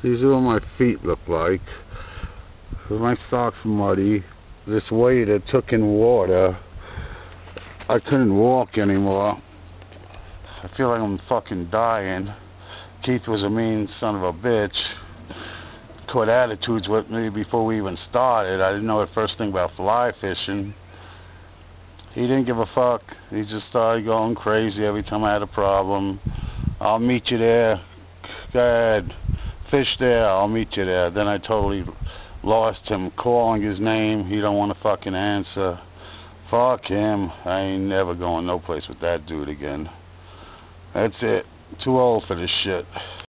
These are what my feet look like. My socks muddy. This waiter took in water. I couldn't walk anymore. I feel like I'm fucking dying. Keith was a mean son of a bitch. Caught attitudes with me before we even started. I didn't know the first thing about fly fishing. He didn't give a fuck. He just started going crazy every time I had a problem. I'll meet you there. Go ahead. Fish there. I'll meet you there. Then I totally lost him. Calling his name. He don't want to fucking answer. Fuck him. I ain't never going no place with that dude again. That's it. Too old for this shit.